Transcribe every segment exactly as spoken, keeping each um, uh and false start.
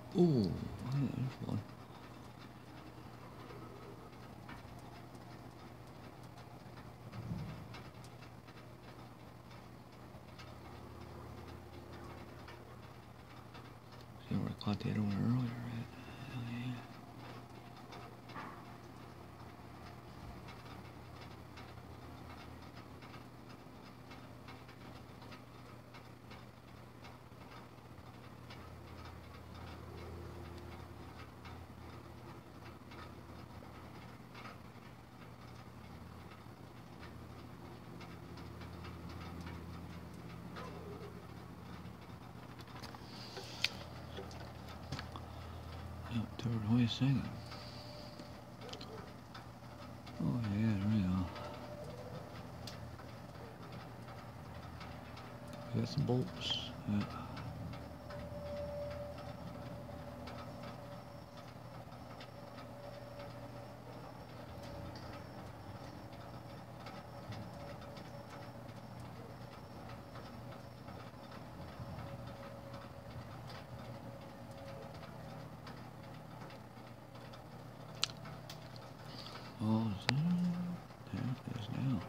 Ooh, there's one. See where I caught the other one earlier, right? Hell yeah. Yep, Turbid Hoy singing. Oh yeah, there we go. We got some bolts. Yeah. Oh, is there? There it is now.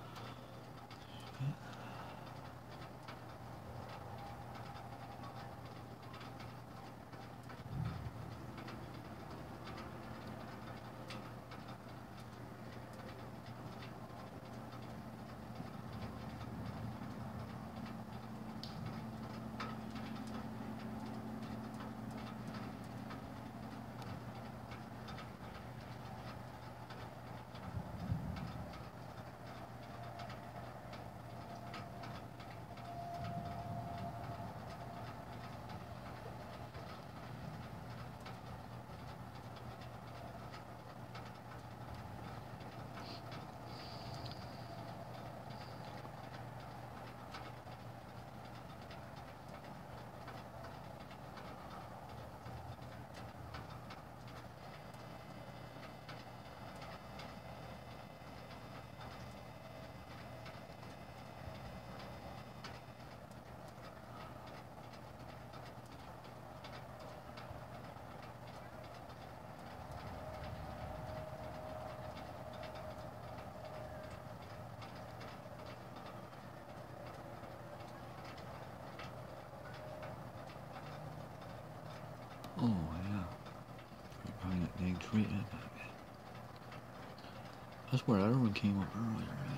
Oh yeah. Behind that dang tree. That's where that other one came up earlier, right?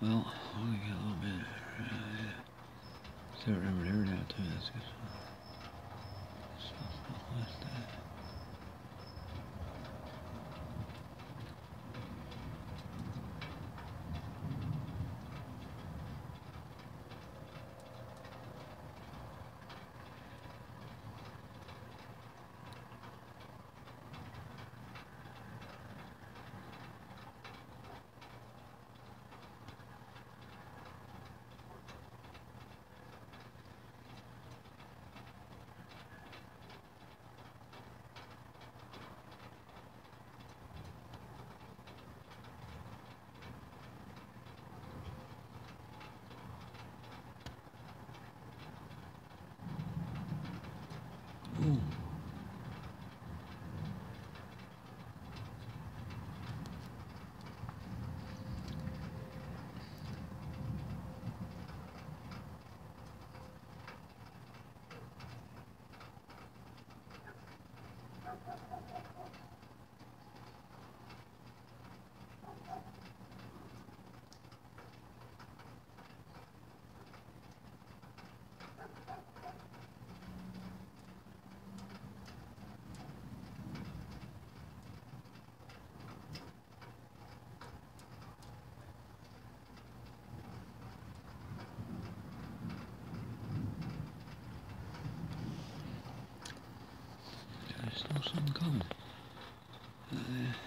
Well, we got a little bit. Uh, so remember there now too. That's good. What's that? Ooh. There's still something coming. Uh,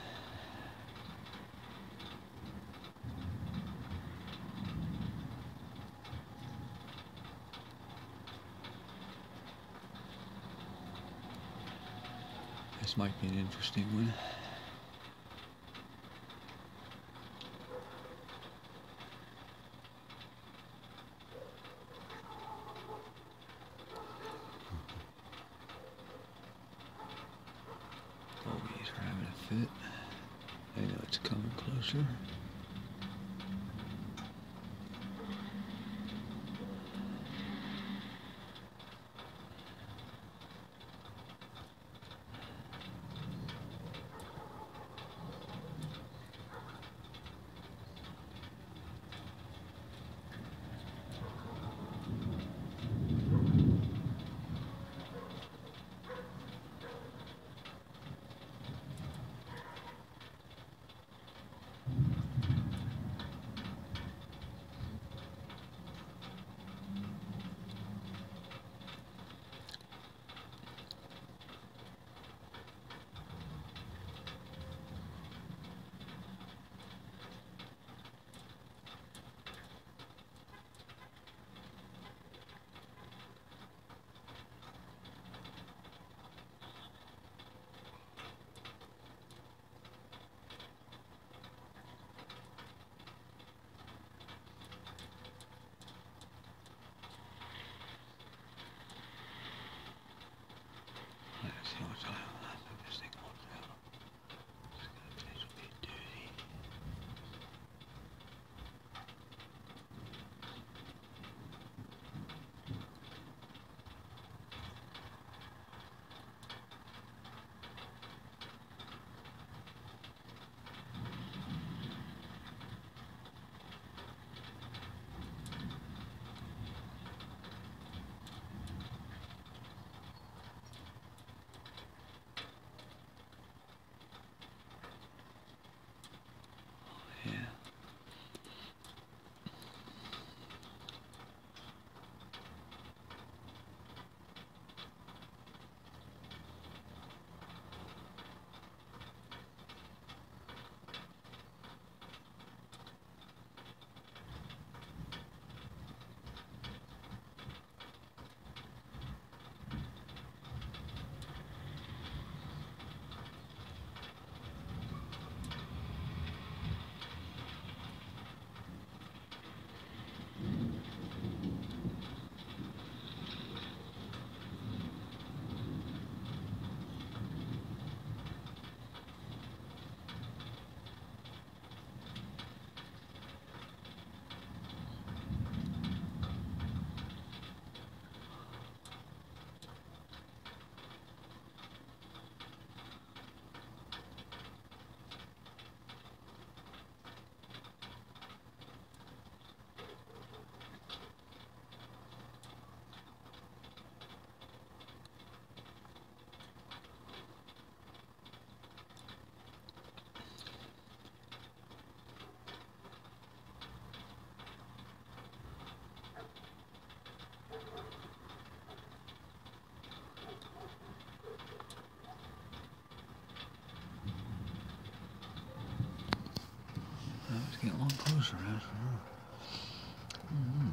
this might be an interesting one. Oh, he's having a fit. I know it's coming closer. Let's see what's on. I think this thing wants out. It's gonna this will be a doozy. getting a lot closer, that's for sure. Mm-hmm.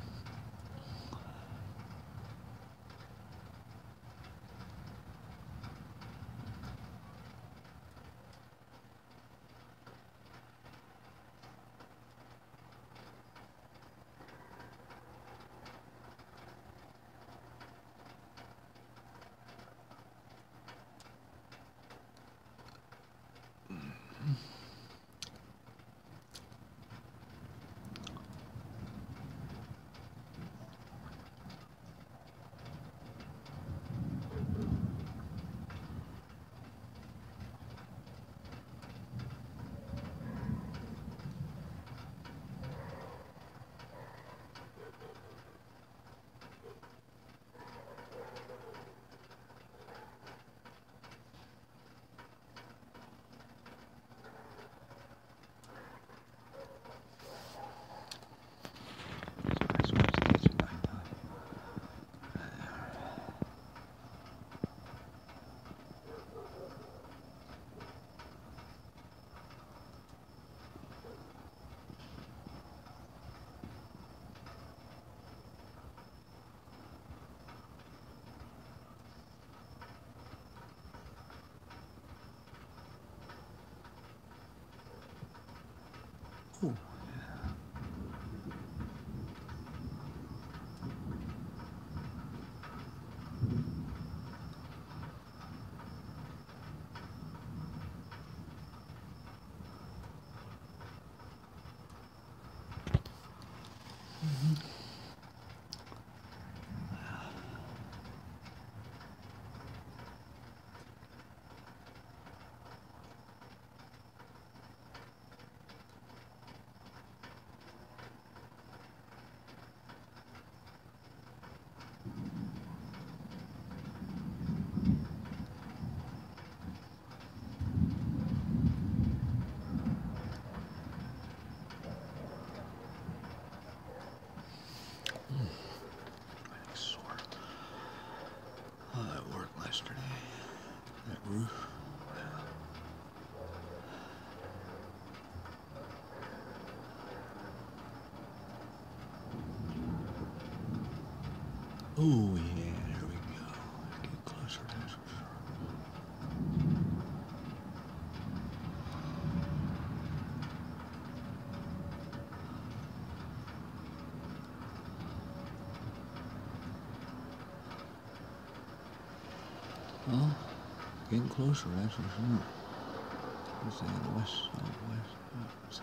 Ooh, yeah. Mm-hmm. Oh, that worked yesterday. That roof. Oh yeah, there we go. Get closer, that's for sure. Well, getting closer, that's for sure. Let's say the west, southwest, south.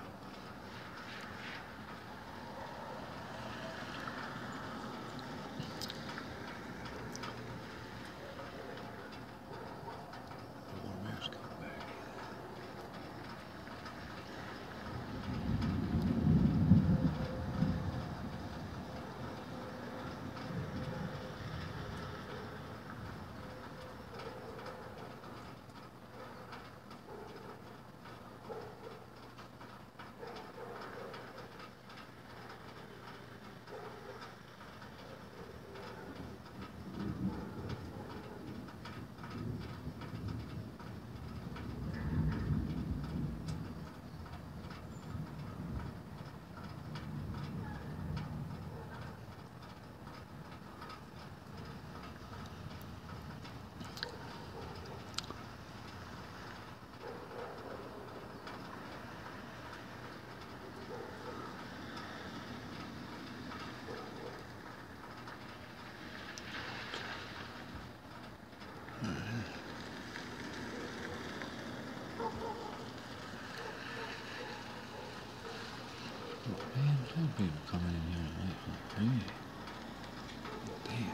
Man, some people coming in here tonight. Hey. Damn.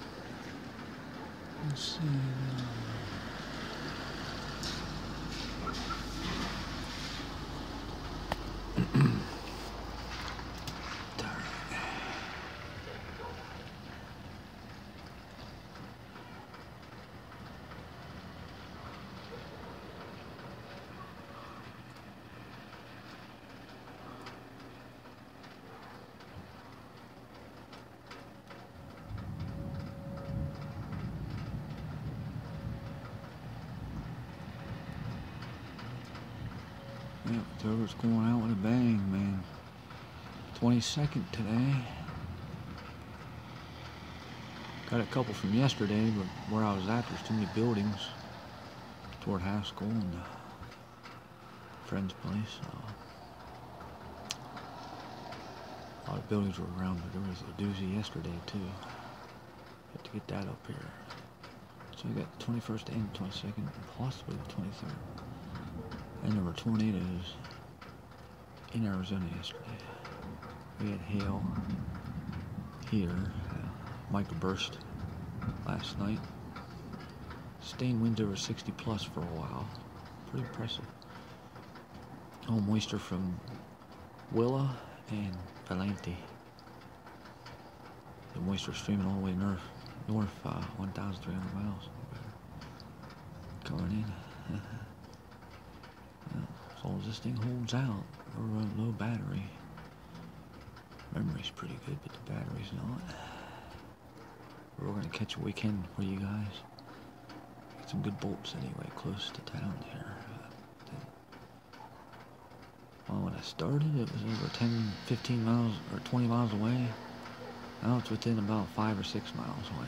Let's see. Yeah, October's going out with a bang, man. twenty-second today. Got a couple from yesterday, but where I was at, there's too many buildings toward Haskell and a friend's place. So a lot of buildings were around, but there was a doozy yesterday too. Have to get that up here. So we got the twenty-first and the twenty-second, and possibly the twenty-third. And there were tornadoes in Arizona yesterday. We had hail here, uh, microburst last night. Sustained winds over sixty plus for a while. Pretty impressive. All moisture from Willa and Valente. The moisture streaming all the way north, north uh, one thousand three hundred miles. Coming in. Well, as long as this thing holds out, we're running low battery. Memory's pretty good, but the battery's not. We're gonna catch what we can for you guys. Get some good bolts anyway, close to town here. Well, when I started, it was over ten, fifteen miles or twenty miles away. Now it's within about five or six miles away.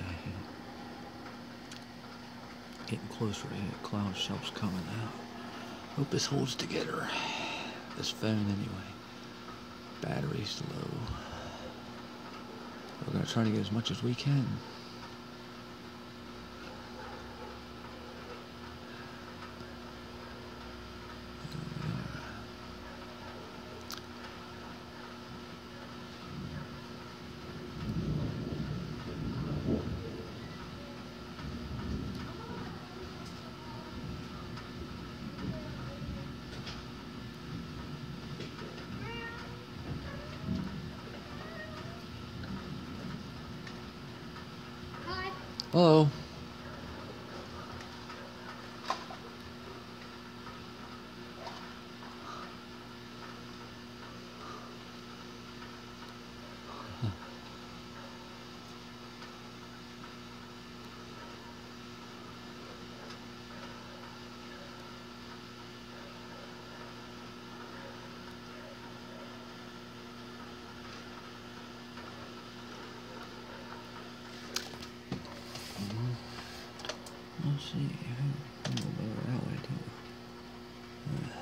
Getting closer to it. Cloud shelf's coming now. Hope this holds together. This phone anyway. Battery's low. We're gonna try to get as much as we can. Hello. Let's see. I'm gonna go that way too. Uh.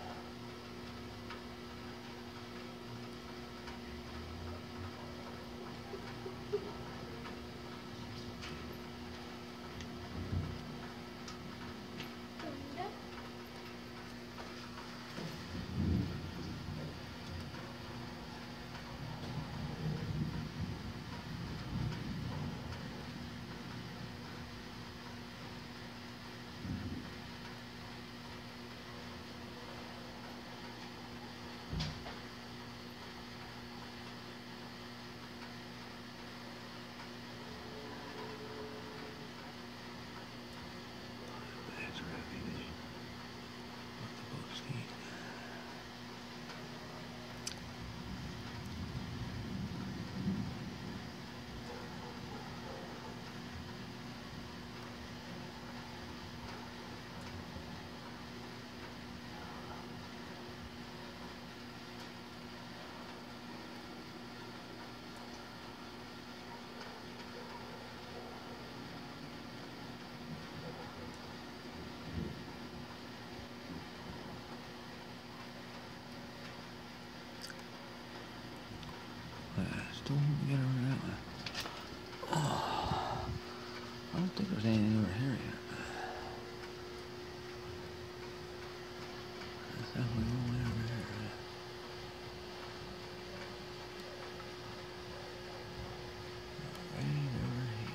Still get over that way. Oh, I don't think there's anything over here yet. There's definitely no way over here. Right over here.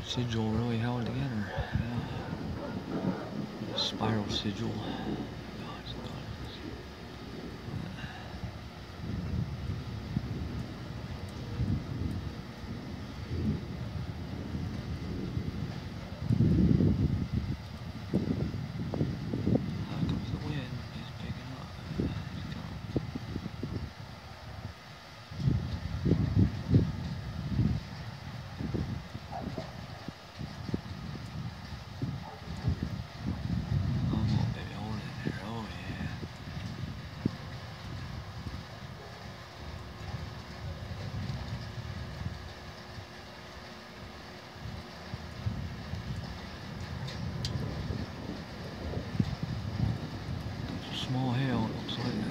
sigil really held together. Yeah. Spiral sigil. Small hail, it looks like.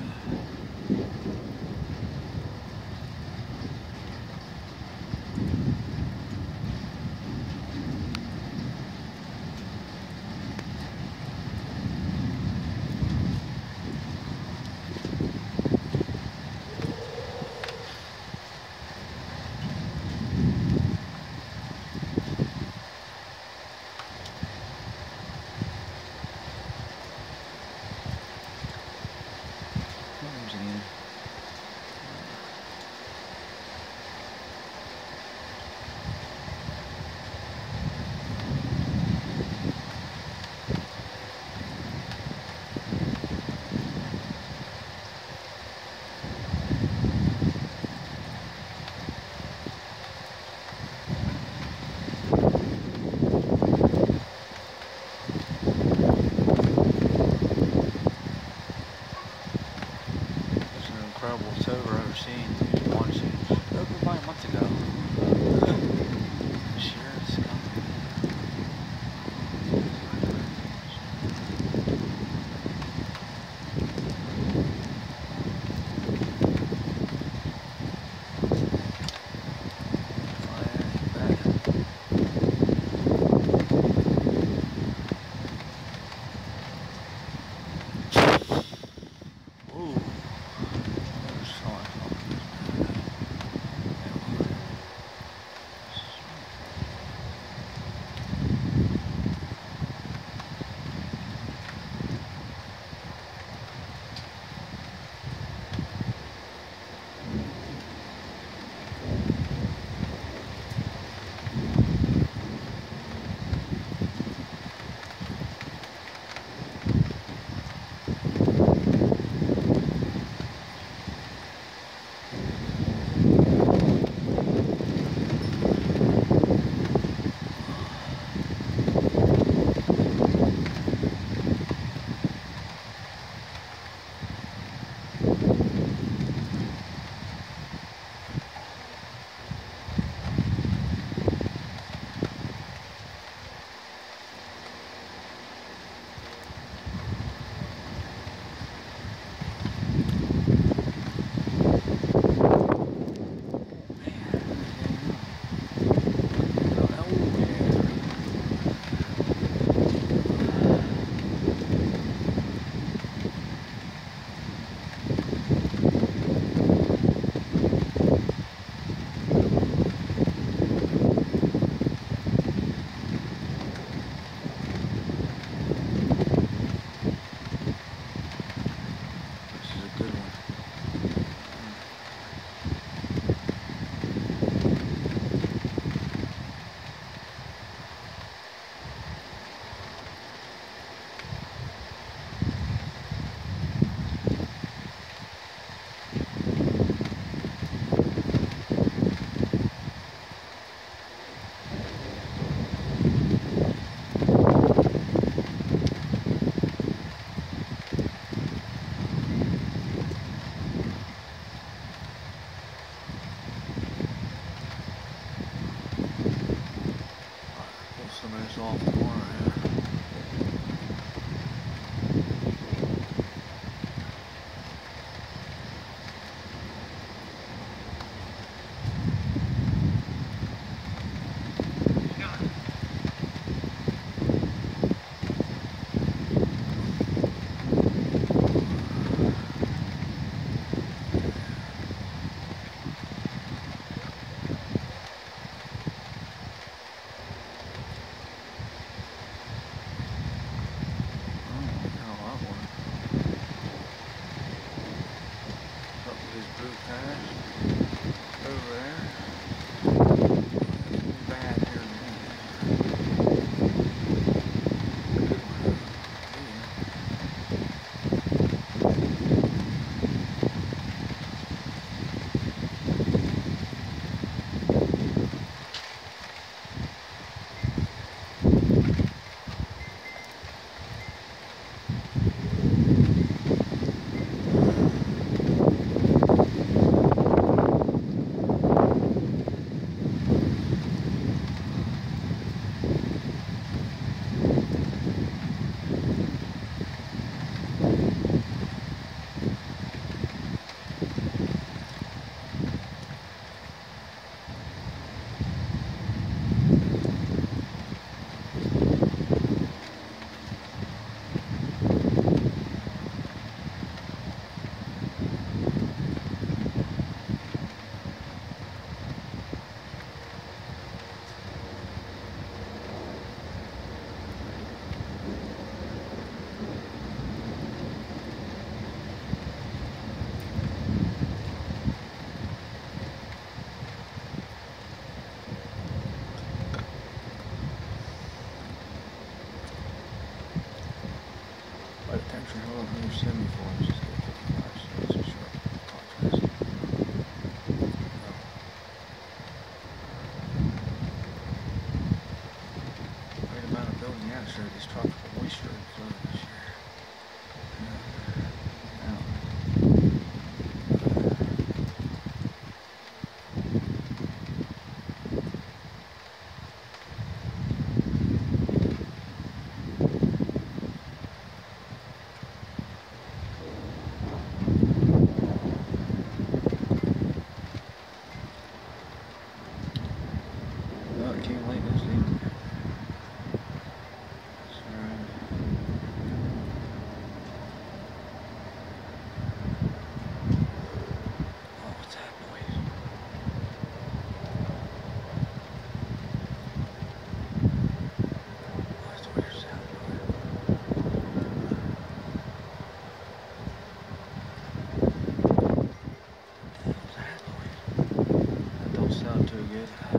Off the corner here. seventy-four inches to fifty-five, so it's a sharp contrast. Great amount of building atmosphere, this tropical moisture and flow this year. Now, well, it came late this evening. That don't sound too good.